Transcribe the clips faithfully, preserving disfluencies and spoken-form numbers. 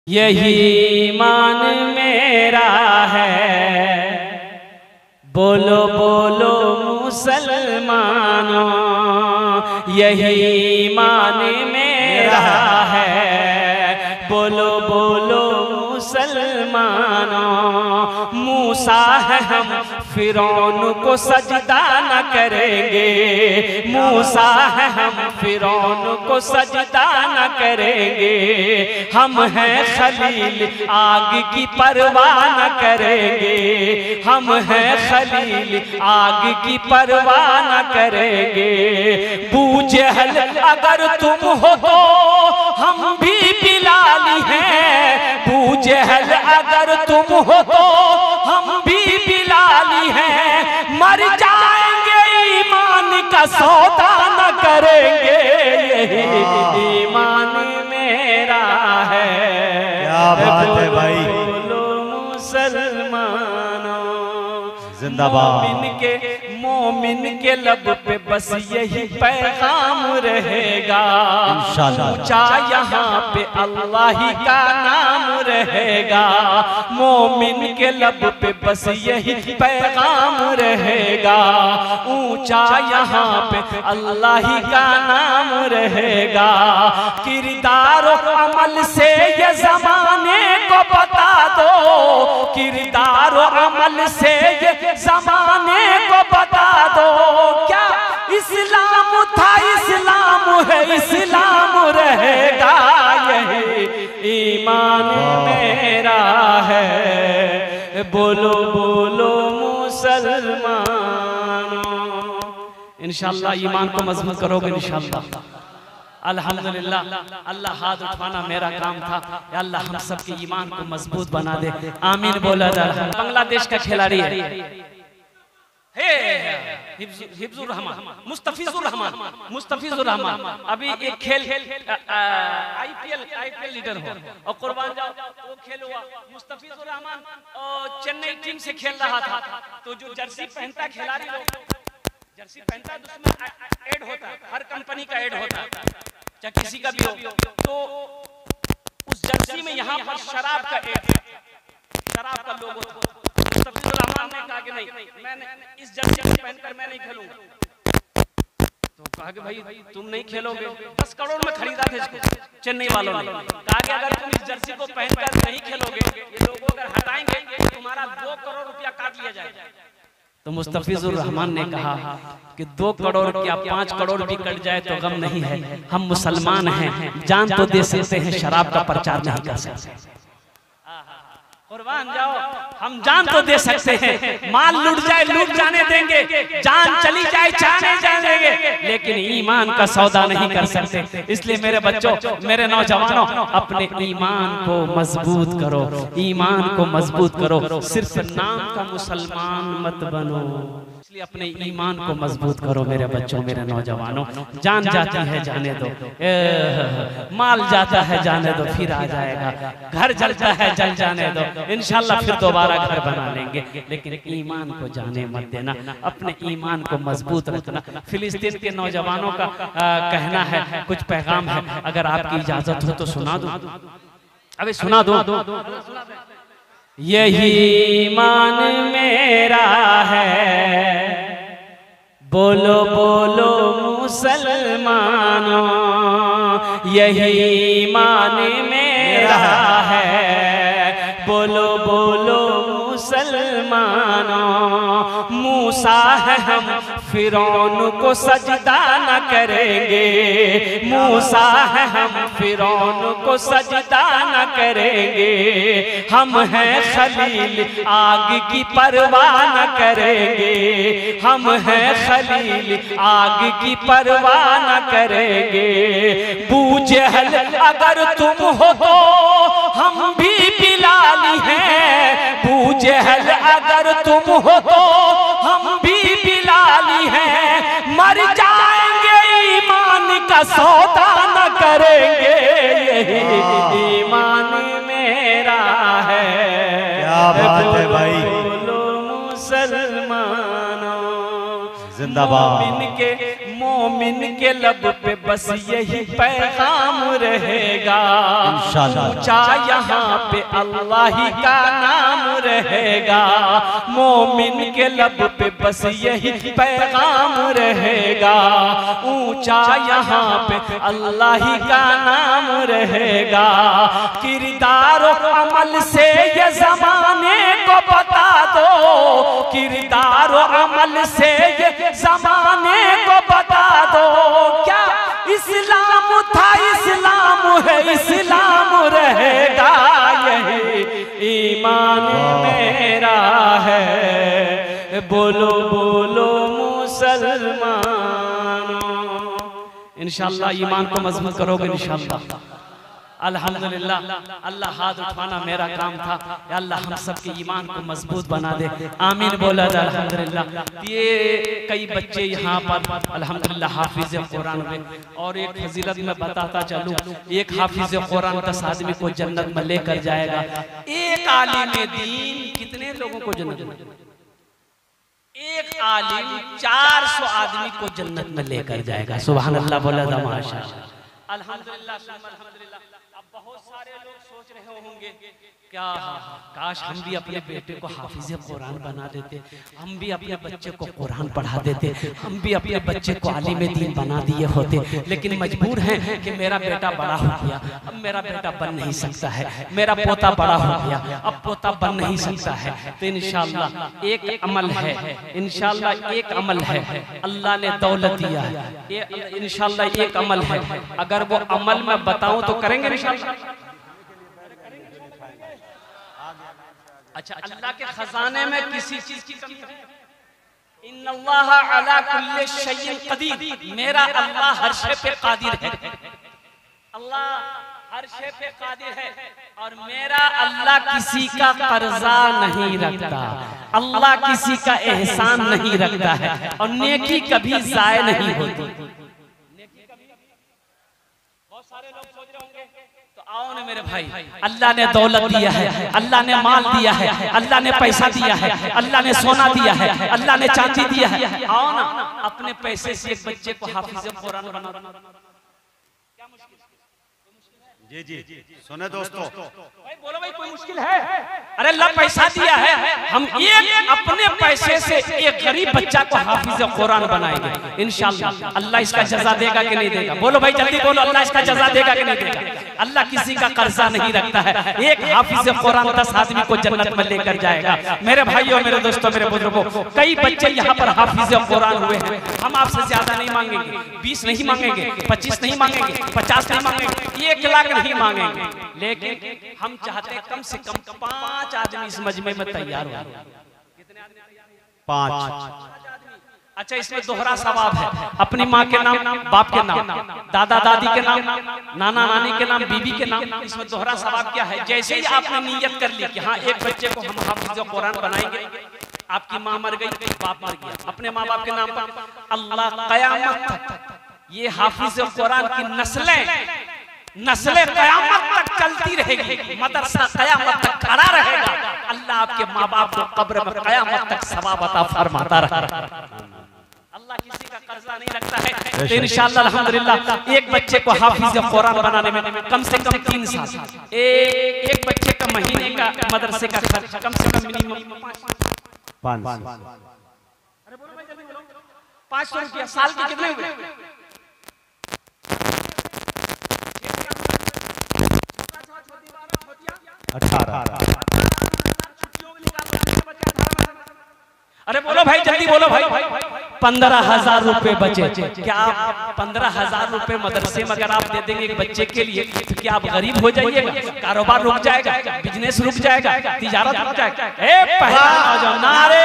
यही ईमान मेरा है, बोलो बोलो मुसलमानों, यही ईमान मेरा है, बोलो बोलो मुसलमानों। मूसा है हम फिरौन को सजदा न करेंगे, मूसा है हम फिरौन को सजदा न करेंगे। हम हैं खलील आग की परवाह न करेंगे, हम हैं खलील आग की परवाह न करेंगे। बूजहल अगर तुम हो तो हम भी बिलाली हैं, बूजहल अगर तुम हो तो हम भी बिलाली हैं। मर जाएंगे ईमान का सौदा न करेंगे, यही ईमान मेरा है। क्या बात है भाई, बोलो मुसलमानों, जिंदाबाद। मोमिन के मोमिन के लब पे बस यही पैगाम रहेगा, ऊंचा यहाँ पे अल्लाह ही का नाम रहेगा। मोमिन के लब पे बस यही पैगाम रहेगा, ऊंचा यहाँ पे अल्लाह ही का नाम रहेगा। किरदार और अमल से ये जमाने को बता दो, किरदार और अमल से ये जमाने को बता दो। क्या इस्लाम था, इस्लाम है, इस्लाम रहेगा, यही ईमान मेरा है। बोलो बोलो मुसलमानों। इंशाअल्लाह ईमान को मजबूत करोगे इंशाअल्लाह। अल्हम्दुलिल्लाह, अल्लाह हाथ उठाना मेरा काम था, अल्लाह हम सबके ईमान को मजबूत बना दे, आमीन बोला जा। बांग्लादेश का खिलाड़ी है हिफ्जुर रहमान, मुस्तफिजुर रहमान, मुस्तफिजुर रहमान। अभी एक खेल आईपीएल आईपीएल लीडर हो और कुर्बान जाओ वो खेल हुआ। मुस्तफिजुर रहमान चेन्नई टीम से खेल रहा था, तो जो जर्सी पहनता खिलाड़ी लोग जर्सी पहनता है तो उसमें ऐड होता है, हर कंपनी का ऐड होता है, चाहे किसी का भी हो। तो उस जर्सी में यहाँ पर शराब का ऐड, शराब का लोगो था। मुस्तफिजुर रहमान ने कहा कि नहीं, मैंने इस जर्सी को पहनकर मैं नहीं खेलूंगा। तो कहा कि भाई तुम नहीं खेलोगे, दस करोड़ में खरीदा था इसको चेन्नई वालों ने। कहा कि अगर तुम इस जर्सी को पहनकर नहीं खेलोगे, ये लोग अगर हटाएंगे तो तुम्हारा दो करोड़ रुपया काट लिया जाएगा। तो मुस्तफिजुर रहमान ने कहा कि दो करोड़ क्या पांच करोड़ भी कट जाए तो गम नहीं है, हम मुसलमान हैं, जान तो दे सकते हैं, शराब का प्रचार नहीं कर सकते। कुर्बान जाओ, हम जान तो दे सकते हैं, माल लूट जाए लूट जाने देंगे, जान चली जाए जाने जानेंगे, लेकिन ईमान का सौदा नहीं कर सकते। इसलिए मेरे बच्चों, मेरे नौजवानों, अपने ईमान को मजबूत करो, ईमान को मजबूत करो, सिर्फ नाम का मुसलमान मत बनो। इसलिए अपने ईमान को मजबूत करो मेरे बच्चों, मेरे नौजवानों। जान जाती है जाने दो, माल जाता है जाने दो, फिर आ जाएगा। घर जलता है जल जाने दो, इंशाल्लाह फिर दोबारा घर बना लेंगे, लेकिन ईमान को जाने मत देना, अपने ईमान को मजबूत रखना। फिलिस्तीन के नौजवानों का आ, कहना है, कुछ पैगाम है, अगर आपकी इजाजत हो तो सुना दो। अभी सुना दो। यही ईमान मेरा है, बोलो बोलो मुसलमानों, यही ईमान मेरा है, बोलो बोलो मुसलमानों। मूसा है हम फिरौन को सजदा न करेंगे, मूसा है हम फिरौन को सजदा न करेंगे। हम हैं खलील आग की परवाह न करेंगे, हम हैं खलील आग की परवाह न करेंगे। बूजहल अगर तुम हो तो हम भी बिलाली हैं, बूजहल अगर तुम हो तो हम भी बिलाली हैं। मर जाएंगे ईमान का सौदा न करेंगे, यही ईमान मेरा है। क्या बात है भाई, बोलो मुसलमानों, जिंदाबाद। मोमिन के मोमिन के लब पे बस यही पैगाम रहेगा, ऊंचा यहाँ पे अल्लाह ही का नाम रहेगा। मोमिन के लब पे बस यही पैगाम रहेगा, ऊंचा यहाँ पे अल्लाह ही का नाम रहेगा। किरदार अमल से ये जमाने को बता दो, किरदार अमल से ये जमाने को बता दो। क्या इस्लाम था, इस्लाम है, इस्लाम रहेगा, यही ईमान मेरा है। बोलो बोलो मुसलमानों। इंशाअल्लाह ईमान को मजबूत करोगे इंशाअल्लाह। अल्हम्दुलिल्लाह, अल्लाह हाथ उठाना मेरा काम था। या अल्लाह हम सबके ईमान को मजबूत बना दे, आमीन बोला जाए अल्हम्दुलिल्लाह। ये कई बच्चे यहाँ पर अल्हम्दुलिल्लाह हाफिज कुरान में, और एक फजीलत में बताता चलूँ, एक हाफिज कुरान दस आदमी को जन्नत में लेकर जाएगा। एक आलिम दीन कितने लोगों को जन्नत में? एक आलिम चार सौ आदमी को जन्नत में लेकर जाएगा। सुभान अल्लाह बोला था माशाअल्लाह। अल्हम्दुलिल्लाह अल्हम्दुलिल्लाह। अब बहुत सारे लोग सोच रहे होंगे क्या काश हम भी अपने बेटे को हाफिज कुरान बना देते, हम भी अपने बच्चे को कुरान पढ़ा देते, हम भी अपने बच्चे को आलिम दीन बना दिए होते। लेकिन मजबूर हैं कि मेरा बेटा बड़ा हो गया, अब मेरा बेटा बन नहीं सकता है, मेरा पोता बड़ा हो गया, अब पोता बन नहीं सकता है। तो इंशाअल्लाह एक अमल है, इंशाअल्लाह एक अमल है, अल्लाह ने दौलत दिया है, इंशाअल्लाह एक अमल है। अगर वो अमल मैं बताऊं तो करेंगे इंशाअल्लाह? अच्छा, अल्लाह के खजाने में किसी चीज की कमी है? इन्नल्लाह अला कुल्ली शैइन कदीर, मेरा अल्लाह हर शे पे कादिर है। अल्लाह हर शे पे कादिर है, और मेरा अल्लाह किसी का कर्जा नहीं रखता, अल्लाह किसी का एहसान नहीं रखता है, और नेकी कभी जाय नहीं होती। बहुत सारे लोग सोच रहे होंगे, तो आओ ना मेरे भाई, अल्लाह ने दौलत दिया है, अल्लाह ने माल दिया है, अल्लाह ने पैसा दिया है, अल्लाह ने सोना दिया है, अल्लाह ने चांदी दिया है। आओ ना अपने पैसे से एक बच्चे को हाफिज कुरान बना दो। क्या मुश्किल? जी जी सुने दोस्तों, भाई बोलो भाई, कोई मुश्किल है? अरे अल्लाह पैसा दिया है, हम एक अपने पैसे से एक गरीब बच्चा को हाफिज कुरान बनाएंगे इंशाअल्लाह। अल्लाह इसका जजा देगा कि नहीं देगा? बोलो भाई जल्दी बोलो, अल्लाह इसका जजा देगा कि नहीं देगा? अल्लाह किसी का कर्जा नहीं रखता है। एक हाफिज कुरान दस आदमी को जन्नत में लेकर जाएगा। मेरे भाइयों, मेरे दोस्तों, मेरे बुजुर्गों, कई बच्चे यहाँ पर हाफिज कुरान हुए हैं। हम आपसे ज्यादा नहीं मांगेंगे, बीस नहीं मांगेंगे, पच्चीस नहीं मांगेंगे, पचास नहीं मांगेंगे, एक लाख नहीं मांगेंगे, लेकिन हम चाहते हैं कम से कम पांच आदमी इस मजमे में तैयार हो। कितने आदमी? पांच। अच्छा, इसमें दोहरा सवाब है, अपनी माँ के नाम, बाप के नाम, दादा दादी के नाम, नाना नानी के नाम, बीबी के नाम। इसमें दोहरा सवाब क्या है? जैसे ही आपने नियत कर ली कि हाँ एक बच्चे को हम हाफिज कुरान बनाएंगे, आपकी माँ मर गई, बाप मर गया, अपने माँ बाप के नाम पर, अल्लाह कयामत तक ये हाफिज कुरान की नस्लें नस्लें कयामत तक चलती रहेगी, मदरसा कयामत तक खड़ा रहेगा। अल्लाह आपके माँ बाप को कब्र में कयामत तक सवाब अता फरमाता रहेगा। अल्लाह किसी का कर्जा नहीं रखता है। तो इंशाअल्लाह अल्हम्दुलिल्लाह एक बच्चे को हाफिज कुरान बनाने में कम से कम तीन साल, एक एक बच्चे का महीने का मदरसे का खर्च कम से कम मिनिमम पाँच। अरे बोलो भाई जल्दी बोलो, पाँच सौ रुपया साल के कितने हुए? अठारह। अरे बोलो भाई जल्दी बोलो भाई, पंद्रह हजार रुपए बचे। क्या आप पंद्रह हजार रुपए मदरसे में अगर आप दे देंगे एक बच्चे के लिए, तो क्या आप गरीब हो जाइएगा? कारोबार रुक जाएगा, बिजनेस रुक जाएगा, तिजारत रुक जाएगा? ए पहला नारे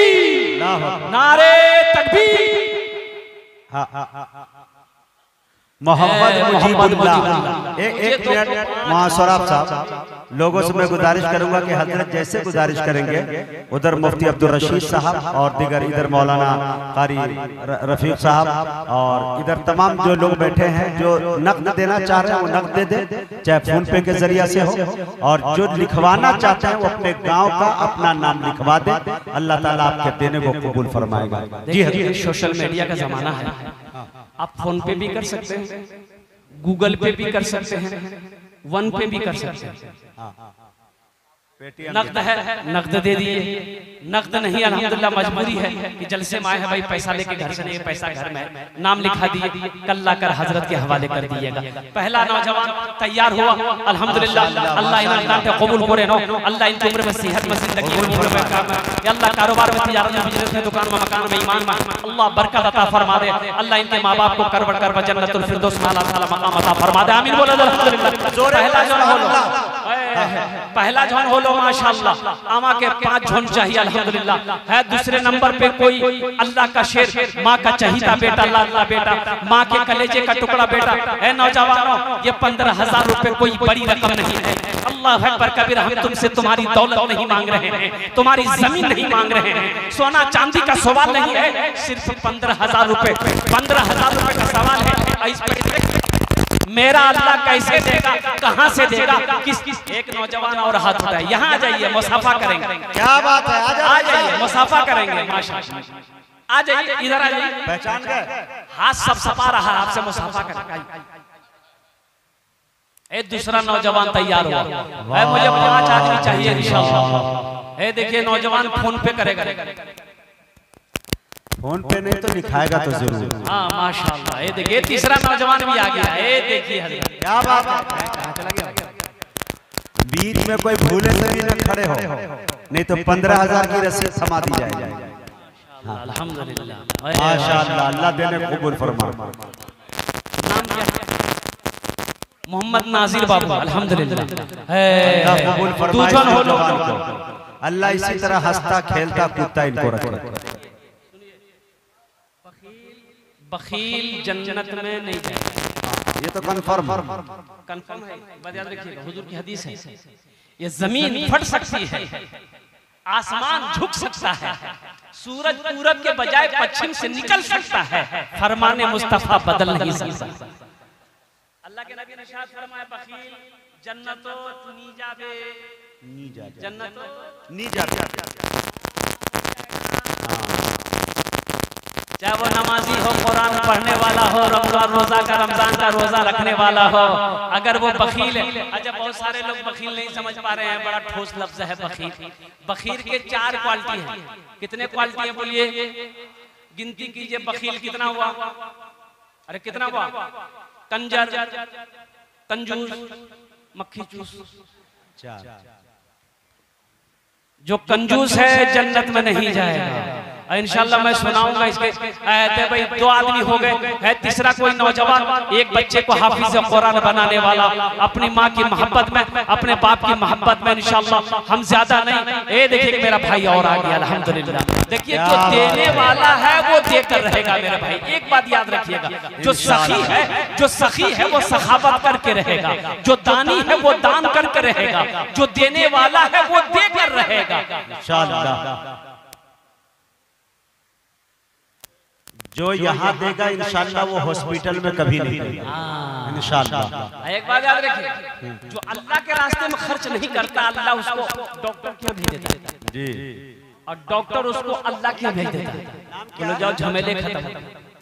तकबीर, नारे तकबीर। मोहम्मद मुजीबुल्लाह। एक एक मिनट वहाँ सौराब साहब, लोगों से मैं गुजारिश करूंगा कि हजरत जैसे गुजारिश करेंगे, उधर मुफ्ती अब्दुल रशीद साहब और दिगर इधर मौलाना कारी रफीक साहब और इधर तमाम जो लोग बैठे हैं जो नकद देना चाह रहे हैं वो नकद दे दे, चाहे फोन पे के जरिए से हो, और जो लिखवाना चाहते हैं वो अपने गाँव का अपना नाम लिखवा दे। अल्लाह ताला आपके देने को कबूल फरमाएगा। जी देखिए सोशल मीडिया का जमाना है, आप फोन पे भी कर सकते हैं, गूगल पे भी कर सकते हैं, वन पे भी कर सकते हैं। नकद है नकद दे दिए, नकद नहीं अल्हम्दुलिल्लाह मजबूरी है कि जलसे में आए हैं भाई पैसा लेके घर से नहीं, पैसा घर में है, नाम लिखा दिए, कल ला कर हजरत के हवाले कर दिएगा। पहला नौजवान तैयार हुआ अल्हम्दुलिल्लाह, अल्लाह इन्हें कबूल करे नो, अल्लाह इनकी उम्र में सेहत में जिंदगी में उम्र में काम है, अल्लाह कारोबार में तिजारत में बिजनेस में दुकान में मकान में ईमान में अल्लाह बरकत अता फरमा दे, अल्लाह इनके माँ बाप को करवट कर जन्नतुल फिरदौस में अल्लाह ताला मकाम अता फरमा दे। आमीन बोलो अल्हम्दुलिल्लाह। पहला जौन हो लो, पहला जौन हो लो माशाअल्लाह, आमा के पांच झोन चाहिए अल्हम्दुलिल्लाह है। दूसरे नंबर पे कोई अल्लाह का शेर, माँ का चहीता बेटा, लाडला बेटा, माँ के कलेजे का टुकड़ा बेटा है। नौजवानों ये पंद्रह हजार रुपए कोई बड़ी रकम नहीं है। अल्लाह अकबर कबीर, हम तुमसे तुम्हारी दौलत नहीं मांग रहे हैं, तुम्हारी जमीन नहीं मांग रहे हैं, सोना चांदी का सवाल नहीं है, सिर्फ पंद्रह हजार रुपए पंद्रह हजार रुपए का सवाल है। इस पैसे मेरा अल्लाह कैसे देगा, कहां से देगा, किस किस एक नौजवान और हाथ उठाए, यहाँ आ जाइए मुसाफा करेंगे। क्या बात है, आ जाइए मुसाफा करेंगे माशाअल्लाह। आ जाइए इधर आ जाइए, पहचान गए, हाथ सब सपा रहा है, आपसे मुसाफा करेंगे। एक दूसरा नौजवान तैयार हुआ है, मुझे पांच आदमी चाहिए इंशाअल्लाह। ए देखिए नौजवान फोन पे करेगा, फोन पे नहीं तो लिखाएगा तो जरूर। हाँ माशाअल्लाह। ये देखिए तीसरा नौजवान भी आ गया। ये देखिए हजरत क्या बात है, बीच में कोई भूले तो भी न खड़े हो, नहीं तो पंद्रह हजार की रसीद थमा दी जाएगी। अल्हम्दुलिल्लाह माशाअल्लाह, अल्लाह देने को कबूल फरमा। नाम क्या है? मोहम्मद नाजिर बाबू अल्हम्दुलिल्लाह। अल्लाह कबूल फरमाए। दूजन हो लो, अल्लाह इसी तरह हंसता खेलता कूदता इनको रखे। बखील जन्नत में नहीं जाएगा, ये तो कंफर्म कंफर्म है, बात याद रखिएगा, हुजूर की हदीस है। ये जमीन फट सकती है, आसमान झुक सकता है, सूरज पूरब के बजाय पश्चिम से निकल सकता है, फरमाने मुस्तफा बदल नहीं सकता। अल्लाह के नबी ने इरशाद फरमाया, बखील जन्नतो नी जाबे, नी जाबे, जन्नतो नी जाबे। चाहे वो नमाजी हो, कुरान पढ़ने वाला हो, रमजान रोजा का रमजान का रोजा रखने वाला हो, अगर वो बखील है। अच्छा बहुत सारे लोग बखील नहीं समझ पा रहे हैं, बड़ा ठोस लफ्ज है बखील। बखील के चार क्वालिटी हैं। कितने क्वालिटी है बोलिए, गिनती कीजिए। बखील कितना हुआ, अरे कितना हुआ, कंजर, कंजूस, मक्खी चूस। जो कंजूस है जन्नत में नहीं जाएगा। इंशाल्लाह मैं सुनाऊंगा इसके आयतें। भाई दो आदमी हो गए है, तीसरा कोई नौजवान एक बच्चे को हाफिज कुरान बनाने वाला, अपनी माँ की मोहब्बत में, अपने बाप की मोहब्बत में इंशाल्लाह। हम ज्यादा नहीं, ये देखिए मेरा भाई और आ गया अल्हम्दुलिल्लाह। देखिए जो देने वाला है वो देकर रहेगा मेरे भाई। एक बात याद रखिएगा, जो सखी है जो सखी है वो सखावत करके रहेगा, जो दानी है वो दान करके रहेगा, जो देने वाला है वो देकर रहेगा इंशाल्लाह। जो यहाँ देगा इंशाल्लाह वो हॉस्पिटल में कभी नहीं देगा इंशाल्लाह। एक बात याद रखिए, जो अल्लाह के रास्ते में खर्च नहीं करता अल्लाह उसको डॉक्टर क्यों भेज देता है जी, और डॉक्टर उसको अल्लाह क्यों भेज देता है? बोलो जाओ झमेले खत्म।